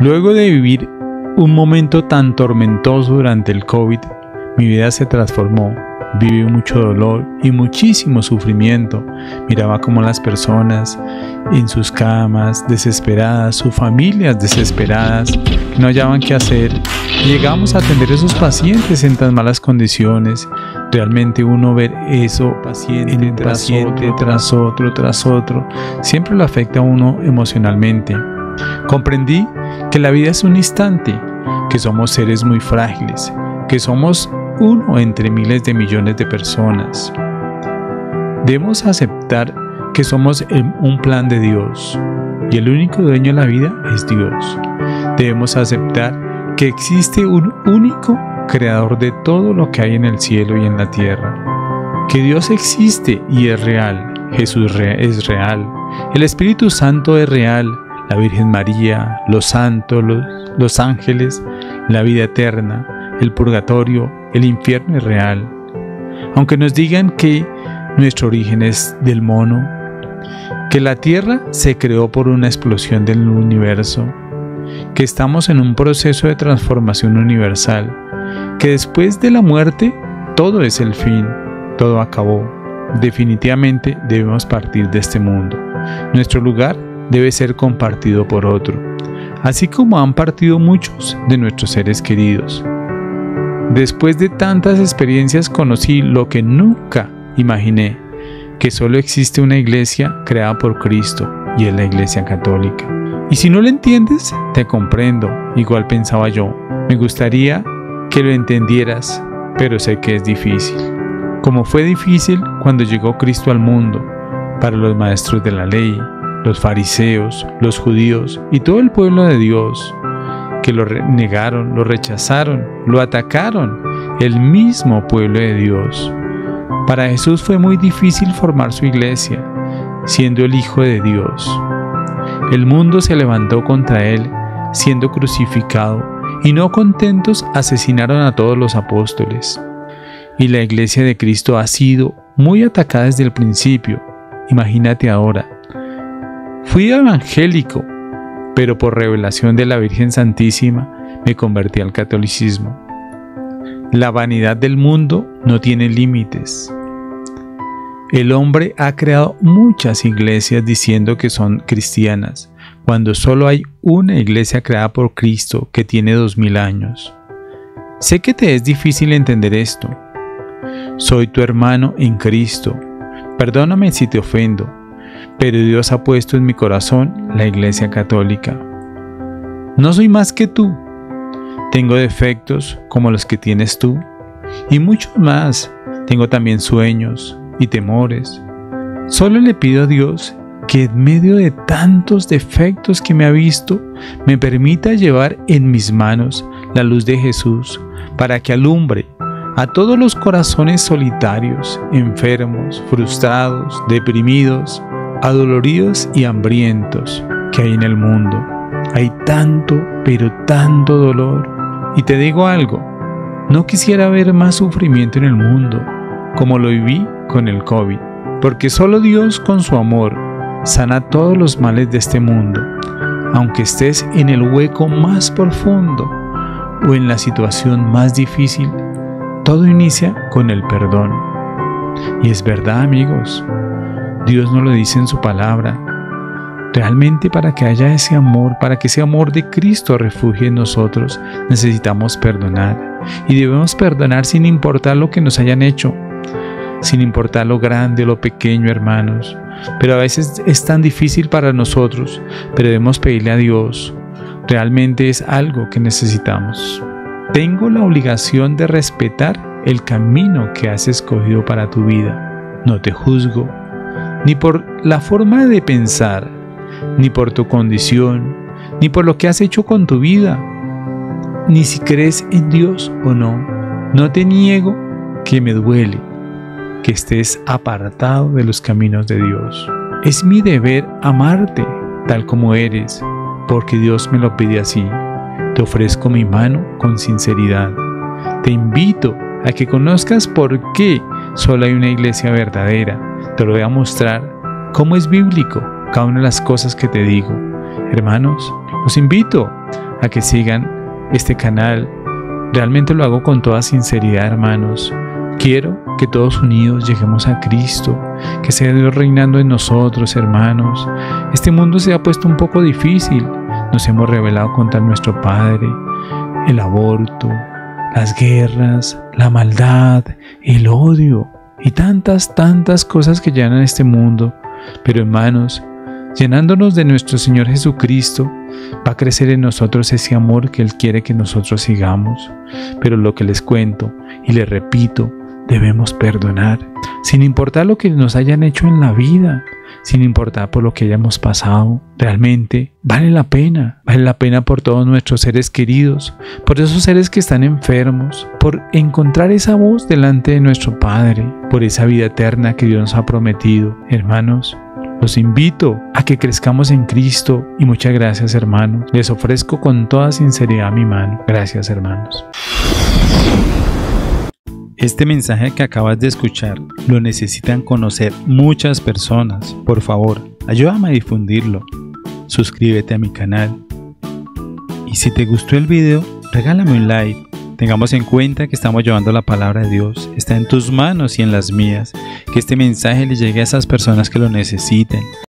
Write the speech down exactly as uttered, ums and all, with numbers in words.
Luego de vivir un momento tan tormentoso durante el COVID, mi vida se transformó. Viví mucho dolor y muchísimo sufrimiento. Miraba cómo las personas en sus camas, desesperadas, sus familias desesperadas, que no hallaban qué hacer. Llegamos a atender a esos pacientes en tan malas condiciones. Realmente uno ver eso, paciente tras otro, tras otro, tras otro, siempre lo afecta a uno emocionalmente. Comprendí que la vida es un instante, que somos seres muy frágiles, que somos uno entre miles de millones de personas. Debemos aceptar que somos un plan de Dios y el único dueño de la vida es Dios. Debemos aceptar que existe un único creador de todo lo que hay en el cielo y en la tierra. Que Dios existe y es real. Jesús es real. El Espíritu Santo es real. La Virgen María, los santos, los, los ángeles, la vida eterna, el purgatorio, el infierno es real. Aunque nos digan que nuestro origen es del mono, que la Tierra se creó por una explosión del universo, que estamos en un proceso de transformación universal, que después de la muerte todo es el fin, todo acabó. Definitivamente debemos partir de este mundo. Nuestro lugar debe ser compartido por otro, así como han partido muchos de nuestros seres queridos. Después de tantas experiencias conocí lo que nunca imaginé, que solo existe una iglesia creada por Cristo y es la Iglesia Católica. Y si no lo entiendes, te comprendo, igual pensaba yo. Me gustaría que lo entendieras, pero sé que es difícil. Como fue difícil cuando llegó Cristo al mundo, para los maestros de la ley, los fariseos, los judíos y todo el pueblo de Dios, que lo negaron, lo rechazaron, lo atacaron, el mismo pueblo de Dios. Para Jesús fue muy difícil formar su iglesia, siendo el Hijo de Dios. El mundo se levantó contra él, siendo crucificado, y no contentos asesinaron a todos los apóstoles. Y la iglesia de Cristo ha sido muy atacada desde el principio. Imagínate ahora. Fui evangélico, pero por revelación de la Virgen Santísima me convertí al catolicismo. La vanidad del mundo no tiene límites. El hombre ha creado muchas iglesias diciendo que son cristianas, cuando solo hay una iglesia creada por Cristo que tiene dos mil años. Sé que te es difícil entender esto. Soy tu hermano en Cristo. Perdóname si te ofendo, pero Dios ha puesto en mi corazón la Iglesia Católica. No soy más que tú. Tengo defectos como los que tienes tú, y muchos más. Tengo también sueños y temores. Solo le pido a Dios que en medio de tantos defectos que me ha visto, me permita llevar en mis manos la luz de Jesús, para que alumbre a todos los corazones solitarios, enfermos, frustrados, deprimidos, adoloridos y hambrientos que hay en el mundo. Hay tanto, pero tanto dolor. Y te digo algo, no quisiera ver más sufrimiento en el mundo, como lo viví con el COVID, porque solo Dios con su amor sana todos los males de este mundo, aunque estés en el hueco más profundo o en la situación más difícil. Todo inicia con el perdón. Y es verdad, amigos, Dios nos lo dice en su palabra. Realmente para que haya ese amor, para que ese amor de Cristo refugie en nosotros, necesitamos perdonar. Y debemos perdonar sin importar lo que nos hayan hecho, sin importar lo grande o lo pequeño, hermanos. Pero a veces es tan difícil para nosotros, pero debemos pedirle a Dios. Realmente es algo que necesitamos. Tengo la obligación de respetar el camino que has escogido para tu vida. No te juzgo, ni por la forma de pensar, ni por tu condición, ni por lo que has hecho con tu vida, ni si crees en Dios o no. No te niego que me duele que estés apartado de los caminos de Dios. Es mi deber amarte tal como eres, porque Dios me lo pide así. Te ofrezco mi mano con sinceridad. Te invito a que conozcas por qué solo hay una iglesia verdadera. Te lo voy a mostrar cómo es bíblico cada una de las cosas que te digo. Hermanos, los invito a que sigan este canal. Realmente lo hago con toda sinceridad, hermanos. Quiero que todos unidos lleguemos a Cristo, que sea Dios reinando en nosotros, hermanos. Este mundo se ha puesto un poco difícil. Nos hemos rebelado contra nuestro Padre. El aborto, las guerras, la maldad, el odio y tantas, tantas cosas que llenan este mundo. Pero hermanos, llenándonos de nuestro Señor Jesucristo, va a crecer en nosotros ese amor que Él quiere que nosotros sigamos. Pero lo que les cuento y les repito, debemos perdonar, sin importar lo que nos hayan hecho en la vida, sin importar por lo que hayamos pasado. Realmente vale la pena, vale la pena por todos nuestros seres queridos, por esos seres que están enfermos, por encontrar esa voz delante de nuestro Padre, por esa vida eterna que Dios nos ha prometido. Hermanos, los invito a que crezcamos en Cristo y muchas gracias, hermanos. Les ofrezco con toda sinceridad mi mano. Gracias, hermanos. Este mensaje que acabas de escuchar lo necesitan conocer muchas personas. Por favor, ayúdame a difundirlo. Suscríbete a mi canal. Y si te gustó el video, regálame un like. Tengamos en cuenta que estamos llevando la palabra de Dios. Está en tus manos y en las mías. Que este mensaje le llegue a esas personas que lo necesiten.